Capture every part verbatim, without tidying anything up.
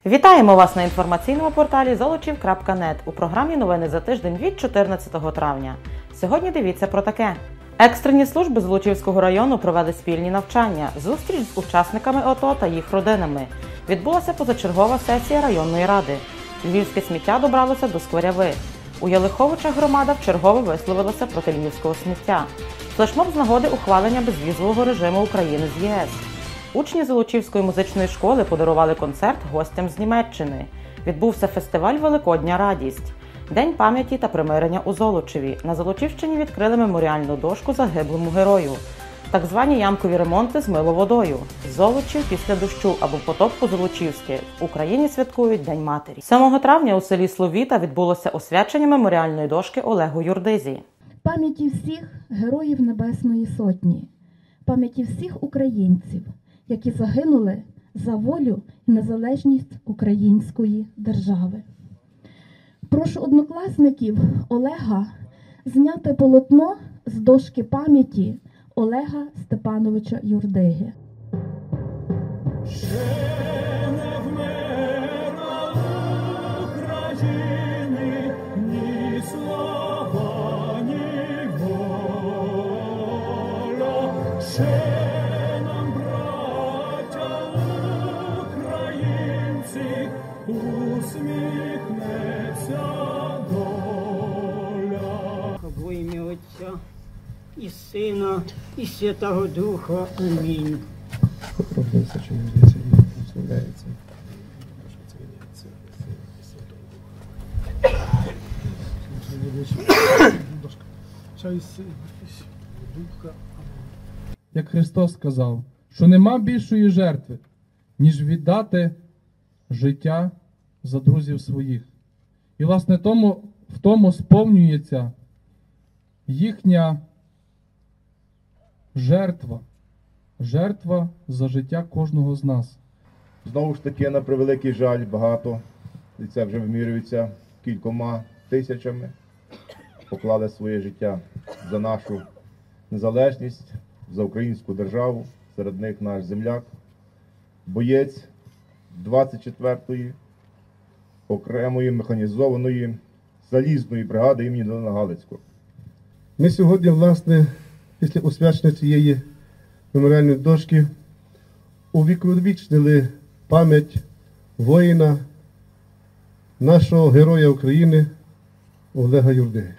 Вітаємо вас на інформаційному порталі золочів крапка нет у програмі «Новини за тиждень» від чотирнадцятого травня. Сьогодні дивіться про таке. Екстрені служби Золочівського району провели спільні навчання, зустріч з учасниками АТО та їх родинами. Відбулася позачергова сесія районної ради. Львівське сміття добралося до Скворяви. У Ялиховичах громада вчергово висловилася проти львівського сміття. Флешмоб з нагоди ухвалення безвізового режиму України з ЄС. Учні Золочівської музичної школи подарували концерт гостям з Німеччини. Відбувся фестиваль «Великодня радість». День пам'яті та примирення у Золочеві. На Золочівщині відкрили меморіальну дошку загиблому герою. Так звані ямкові ремонти з миловодою. Золочів після дощу або потоп по-золочівськи. В Україні святкують День матері. сьомого травня у селі Словіта відбулося освячення меморіальної дошки Олегу Юрдизі. Пам'яті всіх героїв Небесної Сотні. Пам'яті всіх українців, які загинули за волю і незалежність української держави. Прошу однокласників Олега зняти полотно з дошки пам'яті Олега Степановича Юрдиги. Ще не вмерла України ні слава, ні воля. Ще нам, браття українці, усміхнеться доля. Во ім'я Отця і Сина, і Святого Духа. Амінь. Покровився, що йдеться і прославляється. Як Христос сказав, що нема більшої жертви, ніж віддати життя за друзів своїх. І, власне, тому, в тому сповнюється їхня жертва. Жертва за життя кожного з нас. Знову ж таки, на превеликий жаль, багато, і це вже вимірюється кількома тисячами, поклали своє життя за нашу незалежність, за українську державу. Серед них наш земляк, боєць двадцять четвертої окремої механізованої залізної бригади імені Данила Галицького. Ми сьогодні, власне, після освячення цієї меморіальної дошки увіковічнили пам'ять воїна, нашого героя України Олега Юрдиги.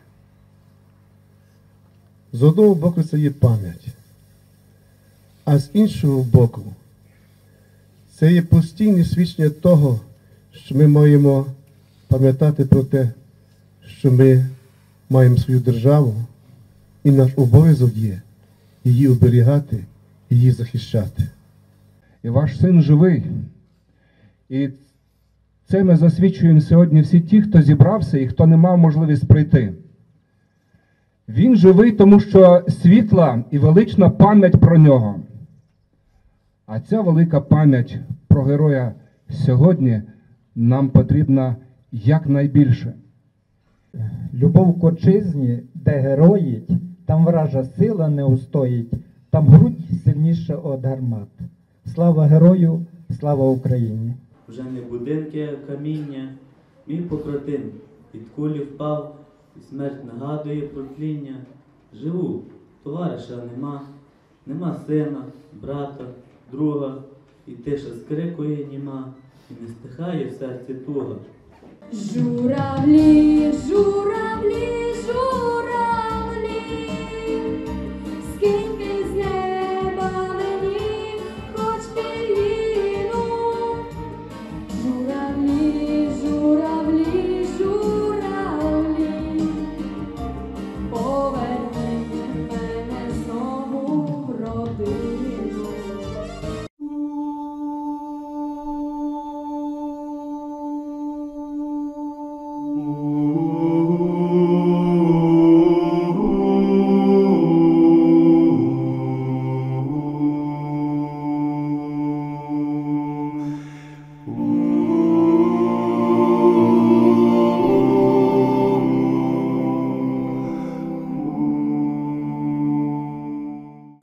З одного боку це є пам'ять, а з іншого боку це є постійне свідчення того, що ми маємо пам'ятати про те, що ми маємо свою державу, і наш обов'язок є її оберігати, її захищати. І ваш син живий. І це ми засвідчуємо сьогодні всі ті, хто зібрався і хто не мав можливість прийти. Він живий, тому що світла і велична пам'ять про нього. А ця велика пам'ять про героя сьогодні нам потрібна якнайбільше. Любов к отчизні, де героїть, там вража сила не устоїть, там грудь сильніша од гармат. Слава герою, слава Україні! Вже не будинки, а каміння, мій побратим від кулі впав, і смерть нагадує про тління. Живу, товариша нема, нема сина, брата, друга, і тиша скрикує німа, і не стихає в серці туга. Журавлі, журавлі, журавлі, скиньте з неба мені хоч пилину. Журавлі, журавлі, журавлі, поверніть мене знову в родину. Ooh.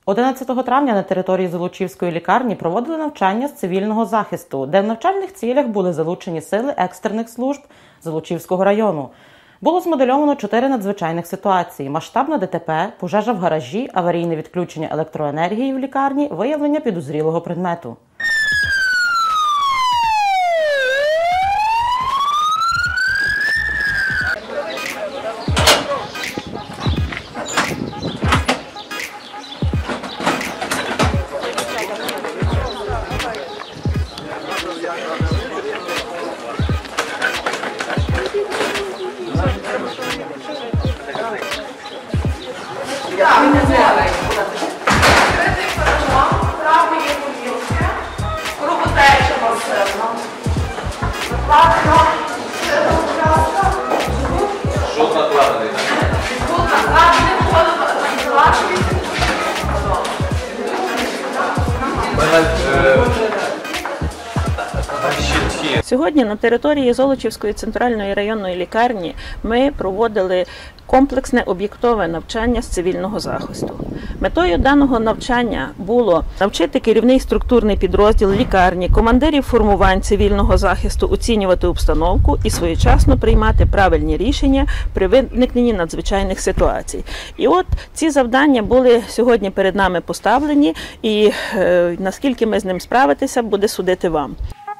одинадцятого травня на території Золочівської лікарні проводили навчання з цивільного захисту, де в навчальних цілях були залучені сили екстрених служб Золочівського району. Було змодельовано чотири надзвичайних ситуації: масштабне ДТП, пожежа в гаражі, аварійне відключення електроенергії в лікарні, виявлення підозрілого предмету. Сьогодні на території Золочівської центральної районної лікарні ми проводили комплексне об'єктове навчання з цивільного захисту. Метою даного навчання було навчити керівний структурний підрозділ лікарні, командирів формувань цивільного захисту оцінювати обстановку і своєчасно приймати правильні рішення при виникненні надзвичайних ситуацій. І от ці завдання були сьогодні перед нами поставлені, і е, наскільки ми з ним справитися, буде судити вам.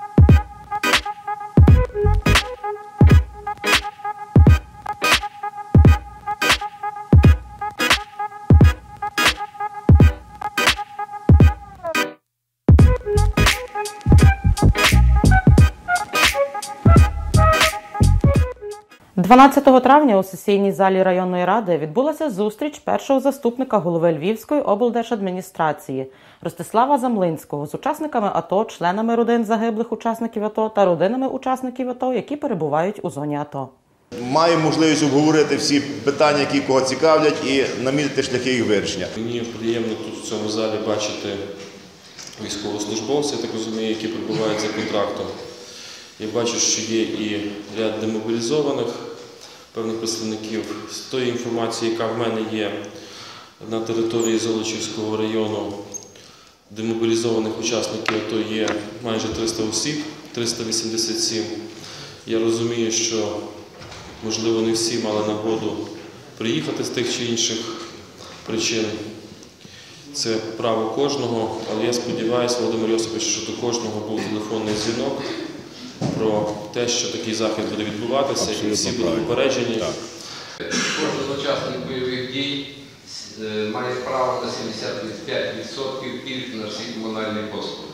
дванадцятого травня у сесійній залі районної ради відбулася зустріч першого заступника голови Львівської облдержадміністрації Ростислава Замлинського з учасниками АТО, членами родин загиблих учасників АТО та родинами учасників АТО, які перебувають у зоні АТО. Маємо можливість обговорити всі питання, які кого цікавлять, і намітити шляхи їх вирішення. Мені приємно тут в цьому залі бачити військовослужбовців, так розумію, які перебувають за контрактом. Я бачу, що є і ряд демобілізованих певних представників. З тої інформації, яка в мене є на території Золочівського району, демобілізованих учасників АТО є майже триста осіб, триста вісімдесят сім. Я розумію, що, можливо, не всі мали нагоду приїхати з тих чи інших причин. Це право кожного, але я сподіваюся, Володимир Йосипович, що до кожного був телефонний дзвінок про те, що такий захід буде відбуватися. Абсолютно, і всі будуть попереджені. Кожен учасник бойових дій має право на сімдесят п'ять відсотків пільг на всі комунальні послуги.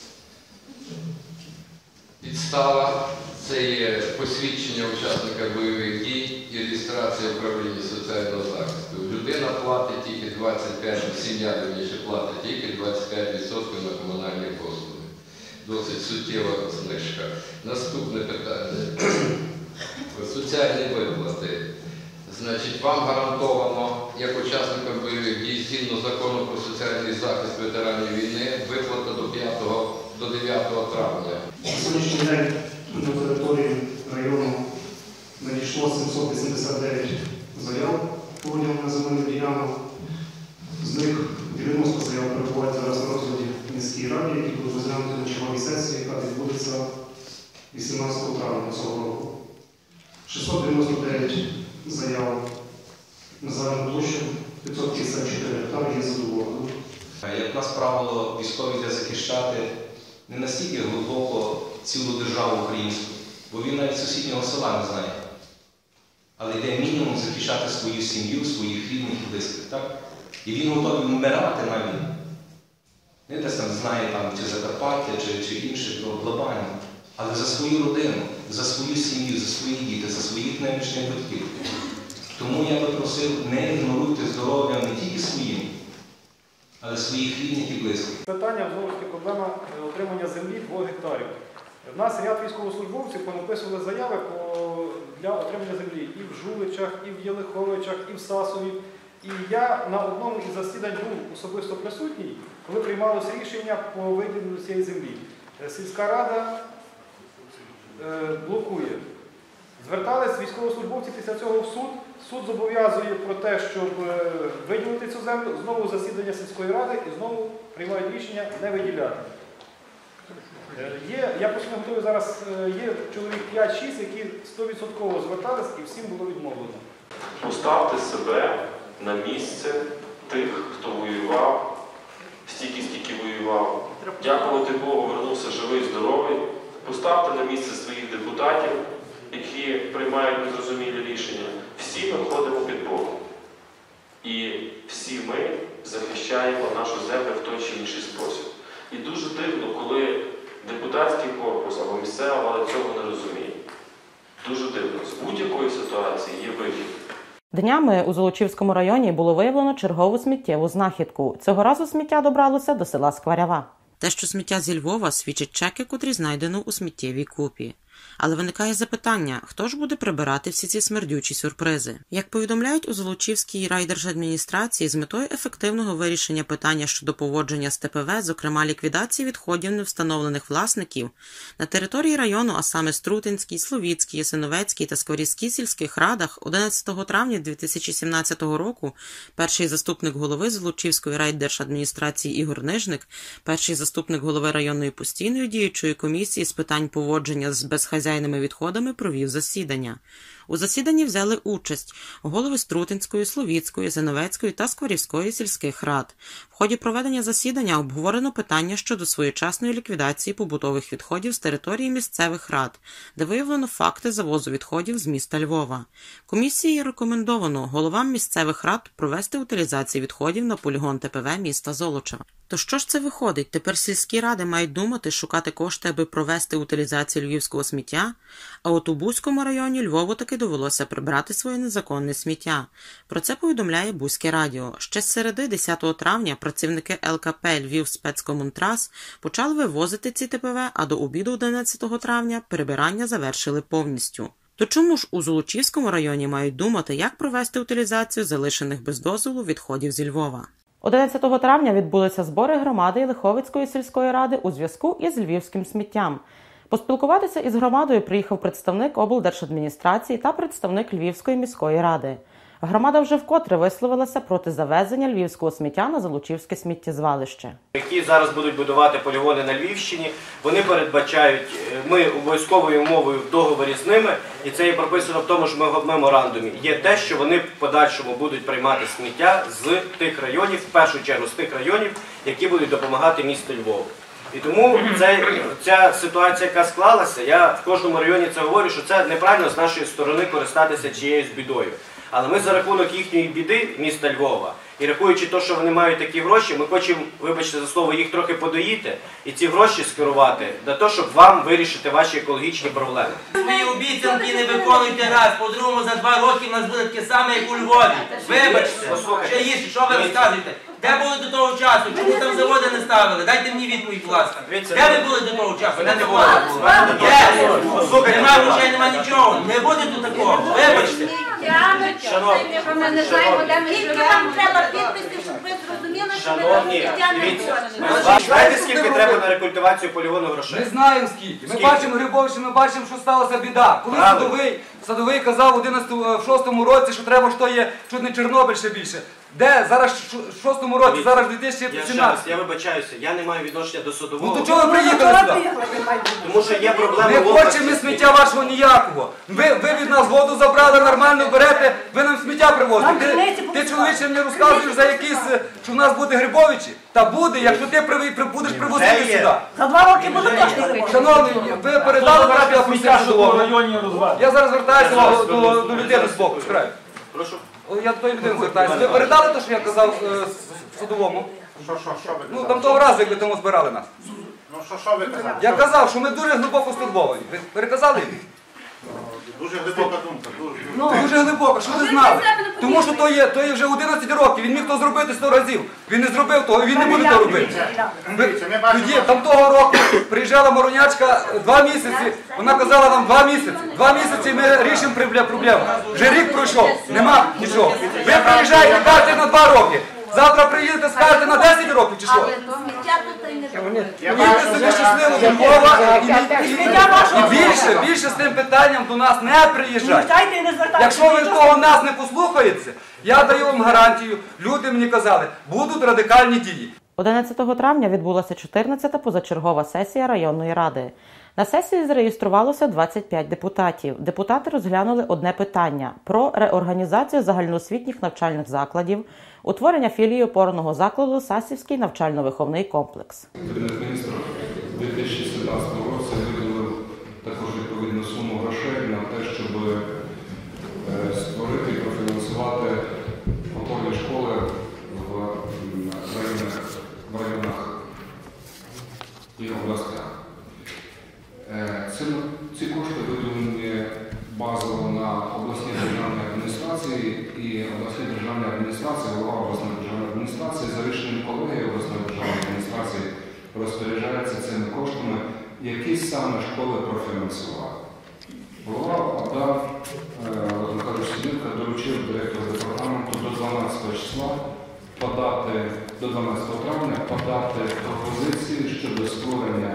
Підстава – це є посвідчення учасника бойових дій і реєстрація управління соціального захисту. Людина платить тільки двадцять п'ять відсотків, сім'я раніше платить тільки двадцять п'ять відсотків на комунальні послуги. Досить суттєва знижка. Наступне питання. Соціальні виплати. Значить, вам гарантовано, як учасникам бойових дій, згідно закону про соціальний захист ветеранів війни, виплата до п'ятого, до дев'ятого травня. На сьогоднішній день на території району надійшло сімсот вісімдесят дев'ять заяв поділу на земельну ділянку. З них дев'яносто заяв перебувають зараз на розгляді в міській раді, які будуть розглянути на черговій сесії, яка відбудеться вісімнадцятого травня цього року. шістсот дев'яносто дев'ять заяв на загальну площу п'ятсот п'ятдесят чотири гектари є задоволено. Як нас правило, військові йде захищати не настільки глибоко цілу державу українську, бо він навіть сусіднього села не знає. Але йде мінімум захищати свою сім'ю, своїх рідних і близьких, так? І він готовий вмирати на війну. Не десь там знає, там, чи Закарпаття, чи, чи інше, глобально. Але за свою родину, за свою сім'ю, за свої діти, за своїх нинішніх батьків. Тому я би просив, не ігноруйте здоров'я не тільки своїм, але своїх рідних і близьких. Питання, знову ж таки, проблема отримання землі двох гектарів. В нас ряд військовослужбовців понаписували заяви для отримання землі і в Жуличах, і в Єлиховичах, і в Сасові. І я на одному із засідань був особисто присутній, коли приймалося рішення по виділенню цієї землі. Сільська рада блокує. Звертались військовослужбовці після цього в суд, Суд зобов'язує про те, щоб е, виділити цю землю, знову засідання сільської ради і знову приймають рішення не виділяти. Е, Є, я просто не готовий зараз, е, є чоловік п'ять-шість, які сто відсотків звертались і всім було відмовлено. Поставте себе на місце тих, хто воював, стільки, скільки воював. Дякувати Богу, вернувся живий, здоровий. Поставте на місце своїх депутатів, які приймають незрозумілі рішення. Всі ми ходимо під Богом. І всі ми захищаємо нашу землю в той чи інший спосіб. І дуже дивно, коли депутатський корпус або місцева влада цього не розуміє. Дуже дивно. З будь-якої ситуації є вихід. Днями у Золочівському районі було виявлено чергову сміттєву знахідку. Цього разу сміття добралося до села Скварява. Те, що сміття зі Львова, свідчить чеки, котрі знайдено у сміттєвій купі. Але виникає запитання, хто ж буде прибирати всі ці смердючі сюрпризи? Як повідомляють у Золочівській райдержадміністрації, з метою ефективного вирішення питання щодо поводження з Те Пе Ве, зокрема ліквідації відходів невстановлених власників, на території району, а саме Струтинській, Словіцькій, Ясиновецькій та Скворівській сільських радах, одинадцятого травня дві тисячі сімнадцятого року перший заступник голови Золочівської райдержадміністрації Ігор Нижник, перший заступник голови районної постійної діючої комісії з питань поводження з безхазяйними відходами провів засідання. У засіданні взяли участь голови Струтинської, Словіцької, Зиновецької та Скворівської сільських рад. В ході проведення засідання обговорено питання щодо своєчасної ліквідації побутових відходів з території місцевих рад, де виявлено факти завозу відходів з міста Львова. Комісії рекомендовано головам місцевих рад провести утилізацію відходів на полігон Те Пе Ве міста Золочева. То що ж це виходить? Тепер сільські ради мають думати, шукати кошти, аби провести утилізацію львівського сміття, а от у Буському районі Львову таки довелося прибрати своє незаконне сміття. Про це повідомляє Бузьке радіо. Ще з середи десятого травня працівники Ел Ка Пе «Львівспецкомунтрас» почали вивозити ці Те Пе Ве, а до обіду одинадцятого травня прибирання завершили повністю. То чому ж у Золочівському районі мають думати, як провести утилізацію залишених без дозволу відходів зі Львова? одинадцятого травня відбулися збори громади Ілиховицької сільської ради у зв'язку із львівським сміттям. Поспілкуватися із громадою приїхав представник облдержадміністрації та представник Львівської міської ради. Громада вже вкотре висловилася проти завезення львівського сміття на Золочівське сміттєзвалище. Які зараз будуть будувати полігони на Львівщині, вони передбачають, ми обов'язковою умовою в договорі з ними, і це є прописано в тому ж меморандумі, є те, що вони в подальшому будуть приймати сміття з тих районів, в першу чергу з тих районів, які будуть допомагати місту Львову. І тому це, ця ситуація, яка склалася, я в кожному районі це говорю, що це неправильно з нашої сторони користатися чиєюсь бідою. Але ми за рахунок їхньої біди міста Львова, і рахуючи те, що вони мають такі гроші, ми хочемо, вибачте за слово, їх трохи подоїти і ці гроші скерувати для того, щоб вам вирішити ваші екологічні проблеми. Свої обіцянки не виконуйте раз, по-другому за два роки в нас буде таке саме, як у Львові. Вибачте, ще гірше, що ви розказуєте? Де були до того часу? Чому там заводи не ставили? Дайте мені відповідь, будь ласка. Де ви були до того часу? Де не було? Нема грошей, нема нічого. Не буде тут такого. Вибачте. Ми не знаємо, де ми живемо. Нам треба підписи, щоб ви зрозуміли, що ми на сміття не дивіться. Знаєте, скільки треба на рекультивацію полігону грошей? Ми знаємо скільки. Ми бачимо Грибовича, ми бачимо, що сталася біда. Коли Садовий, Садовий казав в шостому році, що треба, що є чуть не Чорнобиль ще більше. Де? Зараз в шостому році, зараз дві тисячі сімнадцятому. Я вибачаюся, я не маю відношення до Садового. Ну то чого ви приїхали сюди? Тому що є проблеми Не в області. хочемо ми сміття вашого ніякого. Ви, ви від нас воду забрали, нормально берете, ви нам сміття привозите. Ти, ти чоловіче мені розказуєш за якісь, що в нас буде Грибовичі. Та буде, якщо ти при, при, будеш привозити сюди. За два роки буде точно Грибовичі. Шановні, ви передали так, я просив Садового. Я зараз звертаюся до, до, до людини з боку, з краю. Прошу. Я до тої людини звертаюся. Ви передали те, що я казав е, Садовому? Що, що, що ви казали? Ну, там того разу, як ви тому збирали нас. Ну, що, що ви казали? Я казав, що ми дуже глибоко стурбовані. Ви переказали їм? Дуже глибока думка. Дуже, Ну, дуже глибоко, що ви знали? Тому що то є, то є вже одинадцять років, він міг то зробити сто разів. Він не зробив того, він не буде то робити. Ви, тоді, там того року приїжджала Моронячка два місяці, вона казала нам два місяці. Два місяці ми рішимо проблему. Вже рік пройшов, нема нічого. Ви приїжджаєте, кажете на два роки. Завтра приїдете, скажете на десять років чи що? Але сміття тут і не Їдьте собі щасливо до Львова і, і, і, і більше, більше з тим питанням до нас не приїжджайте. Якщо ви того нас не послухаєте, я даю вам гарантію, люди мені казали, будуть радикальні дії. одинадцятого травня відбулася чотирнадцята позачергова сесія районної ради. На сесії зареєструвалося двадцять п'ять депутатів. Депутати розглянули одне питання – про реорганізацію загальноосвітніх навчальних закладів, утворення філії опорного закладу «Сасівський навчально-виховний комплекс». Кабінет міністрів у дві тисячі сімнадцятому році виділив також відповідну суму грошей на те, щоб створити і профінансувати опорні школи в районах, в районах і областях. Ці, ці кошти виділені базово на обласні державні адміністрації, і обласні державні адміністрації, голова обласної державної адміністрації за рішенням колегії обласної державної адміністрації розпоряджається цими коштами, які саме школи профінансували. Голова ОДА Михайло Сиденко доручив директору департаменту до дванадцятого числа подати, до дванадцятого травня подати пропозиції щодо створення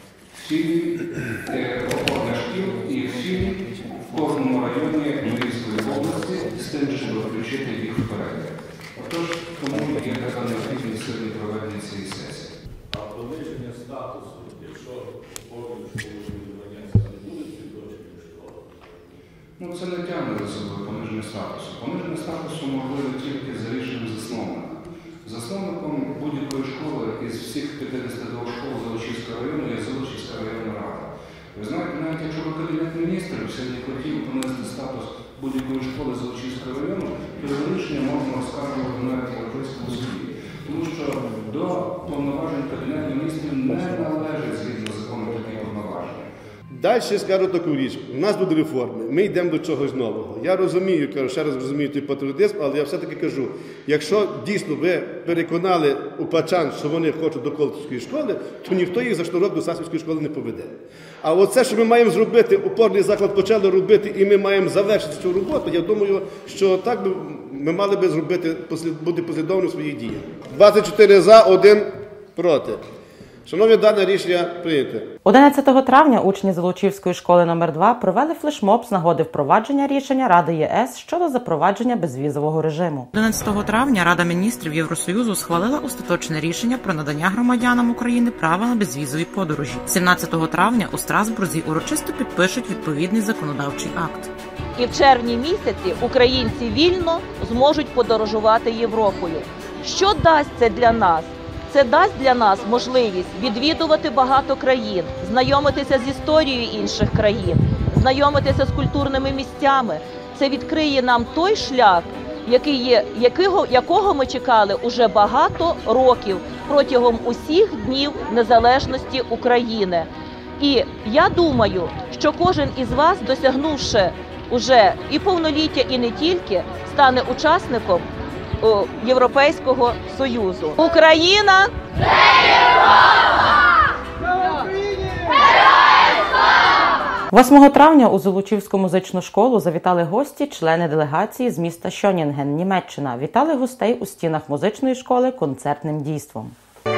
філій, опорних шкіл і філій в кожному районі Львівської області з тим, щоб включити їх в перелік. Отож, тому є така необхідність сьогодні проведення цієї сесії. А пониження статусу, якщо опорні школи відваняться, не будуть відточені школи? Ну, це не тягне за собою пониження статусу. Пониження статусу можливо тільки за рішенням засновника. Засновником будь-якої школи із всіх п'ятдесяти двох школ Золочівського району є Золочівська районна рада. Ви знаєте, навіть якщо ви Кабінет міністрів сьогодні хотів понести статус будь-якої школи Золочівського району, то його рішення можна оскаржувати навіть в Європейському суді. Тому що до повноважень Кабінету міністрів не належить згідно закону такі повноваження. Далі скажу таку річ. У нас будуть реформи, ми йдемо до чогось нового. Я розумію, кажу, ще раз розумію той патріотизм, але я все-таки кажу, якщо дійсно ви переконали упачан, що вони хочуть до Колтівської школи, то ніхто їх за шнурок до Сасівської школи не поведе. А оце, що ми маємо зробити, опорний заклад почали робити, і ми маємо завершити цю роботу, я думаю, що так би ми мали би зробити, бути послідовними в своїх діях. двадцять чотири за, один проти. Шановні, дане рішення прийнято. одинадцятого травня учні Золочівської школи номер два провели флешмоб з нагоди впровадження рішення Ради ЄС щодо запровадження безвізового режиму. одинадцятого травня Рада міністрів Євросоюзу схвалила остаточне рішення про надання громадянам України права на безвізові подорожі. сімнадцятого травня у Страсбурзі урочисто підпишуть відповідний законодавчий акт. І в червні місяці українці вільно зможуть подорожувати Європою. Що дасть це для нас? Це дасть для нас можливість відвідувати багато країн, знайомитися з історією інших країн, знайомитися з культурними місцями. Це відкриє нам той шлях, який є, якого, якого ми чекали уже багато років протягом усіх днів незалежності України. І я думаю, що кожен із вас, досягнувши уже і повноліття, і не тільки, стане учасником Європейського Союзу. Україна! Це Європа! восьмого травня у Золочівську музичну школу завітали гості, члени делегації з міста Шонінген, Німеччина. Вітали гостей у стінах музичної школи концертним дійством.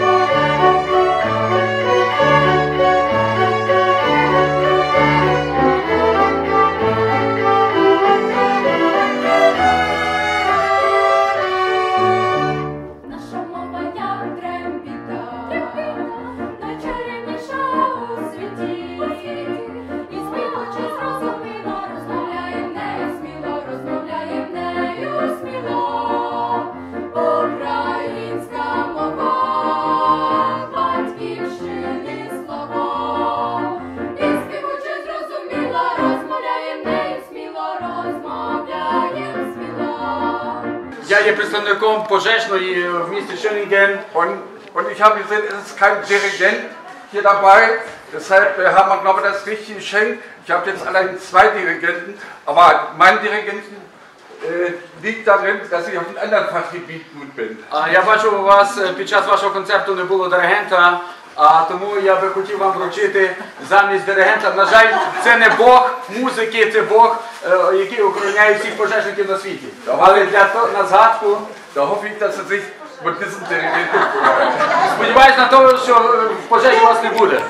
Ja, ihr представником пожежної в місті Schöningen und, und ich habe gesehen, es ist kein Dirigent hier dabei, deshalb äh, haben wir, glaube ich, das richtig geschenkt. Ich habe jetzt allein zwei Dirigenten, aber mein Dirigenten äh, liegt darin, dass ich auf einem anderen Fachgebiet gut bin. Я бачу, у вас під час вашого концерту не було диригента, а тому я би хотів вам вручити замість диригента. На жаль, це не Бог музики, це Бог, який охороняє всіх пожежників на світі. Але для того, на згадку, da hoffe ich, dass er sich Сподіваюсь на те, що пожежі у вас не буде.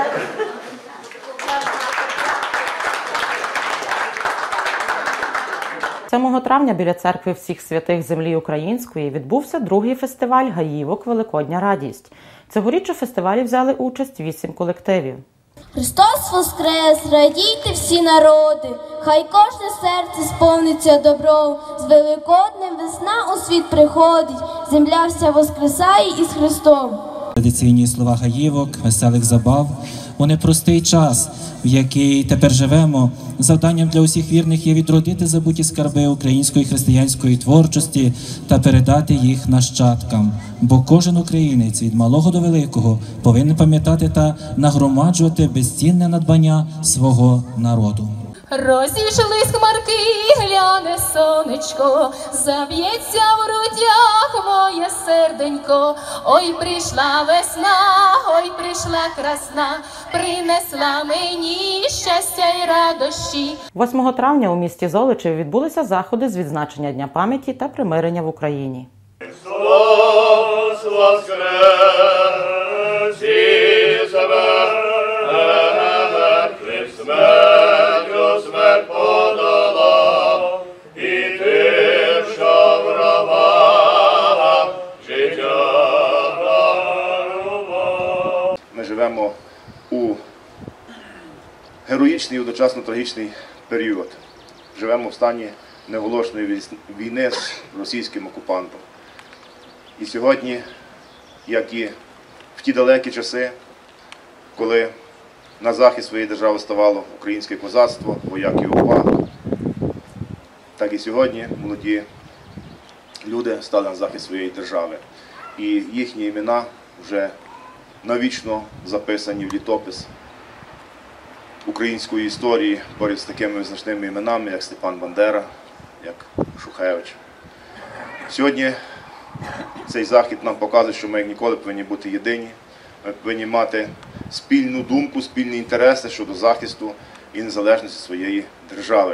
сьомого травня біля церкви всіх святих землі української відбувся другий фестиваль «Гаївок. Великодня радість». Цьогоріч у фестивалі взяли участь вісім колективів. Христос воскрес, радійте всі народи, хай кожне серце сповниться добром. З Великоднем весна у світ приходить, земля вся воскресає із Христом. Традиційні слова гаївок, веселих забав у непростий час, в який тепер живемо. Завданням для усіх вірних є відродити забуті скарби української християнської творчості та передати їх нащадкам. Бо кожен українець від малого до великого повинен пам'ятати та нагромаджувати безцінне надбання свого народу. Розійшлись хмарки, гляне сонечко, заб'ється в грудях моє серденько. Ой, прийшла весна, ой, прийшла красна, принесла мені щастя й радощі. восьмого травня у місті Золочів відбулися заходи з відзначення Дня пам'яті та примирення в Україні. Христос воскрес із мертвих, смертю смерть подолав, і тим, що в гробах життя дарував. Ми живемо у героїчний і одночасно трагічний період. Живемо в стані неоголошеної війни з російським окупантом. І сьогодні, як і в ті далекі часи, коли на захист своєї держави ставало українське козацтво, вояки УПА, так і сьогодні молоді люди стали на захист своєї держави. І їхні імена вже навічно записані в літопис української історії поряд з такими значними іменами, як Степан Бандера, як Шухевич. Сьогодні цей захід нам показує, що ми як ніколи повинні бути єдині, ми повинні мати спільну думку, спільні інтереси щодо захисту і незалежності своєї держави.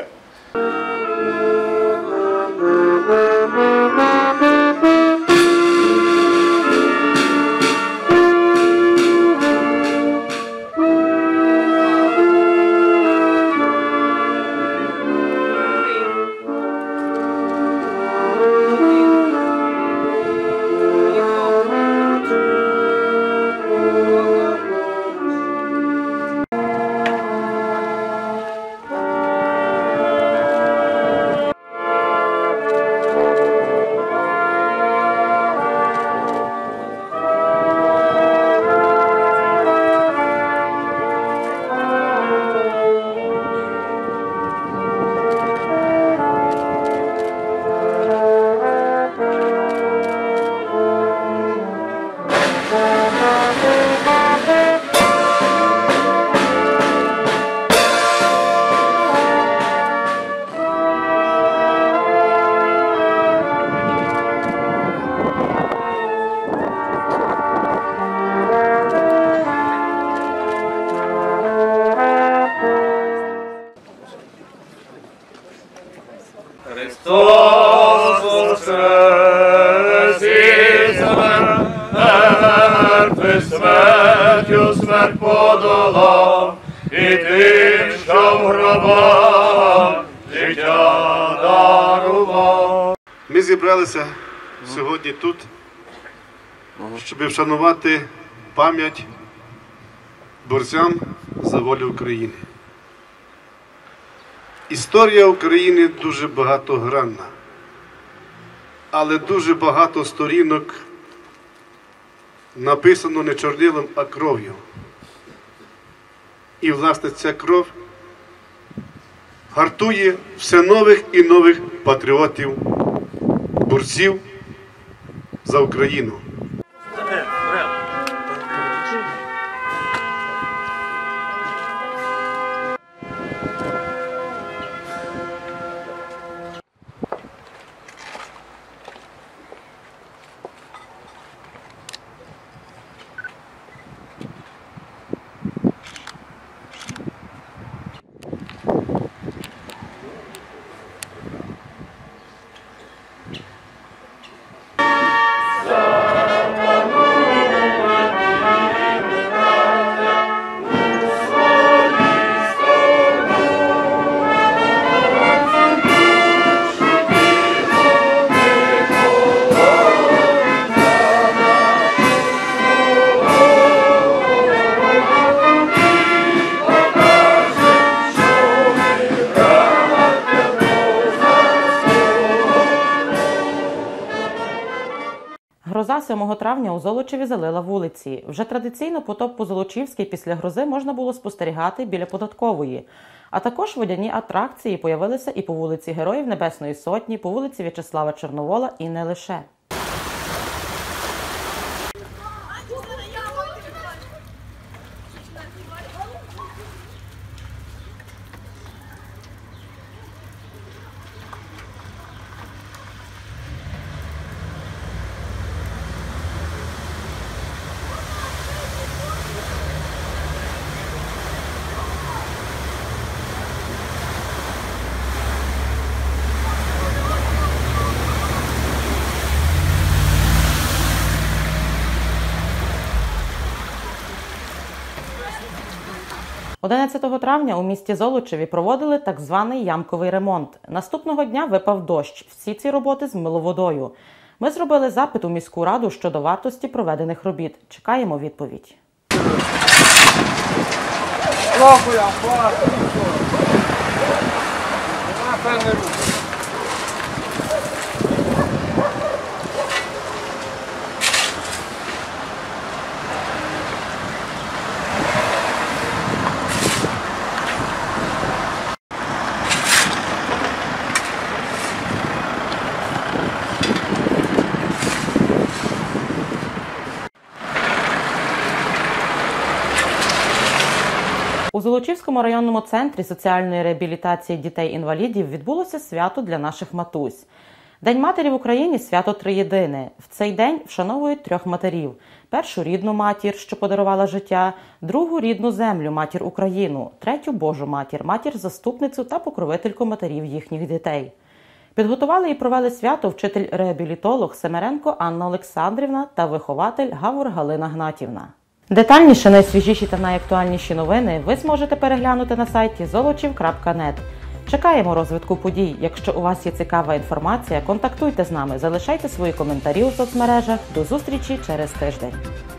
Христос воскрес із мертвих, смертю смерть подолав, і тим, що в гробах життя дарував. Ми зібралися сьогодні тут, щоб вшанувати пам'ять борцям за волю України. Історія України дуже багатогранна, але дуже багато сторінок написано не чорнилом, а кров'ю. І, власне, ця кров гартує все нових і нових патріотів, борців за Україну. За сьомого травня у Золочеві залила вулиці. Вже традиційно потоп по-золочівськи після грози можна було спостерігати біля Податкової. А також водяні атракції появилися і по вулиці Героїв Небесної Сотні, по вулиці В'ячеслава Чорновола і не лише. одинадцятого травня у місті Золочеві проводили так званий ямковий ремонт. Наступного дня випав дощ. Всі ці роботи змило водою. Ми зробили запит у міську раду щодо вартості проведених робіт. Чекаємо відповідь. У Золочівському районному центрі соціальної реабілітації дітей-інвалідів відбулося свято для наших матусь. День матері в Україні – свято триєдине. В цей день вшановують трьох матерів. Першу – рідну матір, що подарувала життя, другу – рідну землю, матір Україну, третю – Божу матір, матір-заступницю та покровительку матерів їхніх дітей. Підготували і провели свято вчитель-реабілітолог Семеренко Анна Олександрівна та вихователь Гавур Галина Гнатівна. Детальніше найсвіжіші та найактуальніші новини ви зможете переглянути на сайті золочів крапка нет. Чекаємо розвитку подій. Якщо у вас є цікава інформація, контактуйте з нами, залишайте свої коментарі у соцмережах. До зустрічі через тиждень.